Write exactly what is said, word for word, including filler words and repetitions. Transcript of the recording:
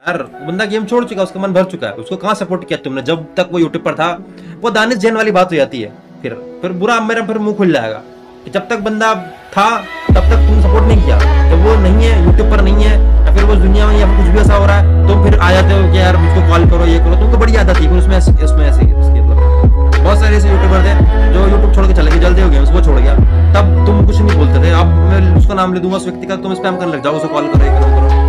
यार बंदा गेम छोड़ चुका है, उसका मन भर चुका है, उसको कहाँ सपोर्ट किया तुमने जब तक वो यूट्यूब पर था। वो दानिश जैन वाली बात हो जाती है, फिर फिर बुरा मेरा फिर मुंह खुल जाएगा कि जब तक बंदा था तब तक तुमने सपोर्ट नहीं किया, जब वो नहीं है यूट्यूब पर नहीं है या फिर वो दुनिया में या फिर कुछ भी ऐसा हो रहा है तो फिर आ जाते हो कि यार मुझको कॉल करो ये करो। तुमको बड़ी आदत थी उसमें उसमें ऐसे मतलब बहुत सारे ऐसे यूट्यूबर थे जो यूट्यूब छोड़ के चले गए, जल्दी हो गए, वो छोड़ गया, तब तुम कुछ नहीं बोलते थे। अब मैं उसका नाम ले दूंगा उस व्यक्ति का, तुम स्पैम करने लग जाओ, उसे कॉल करो ये करो करो।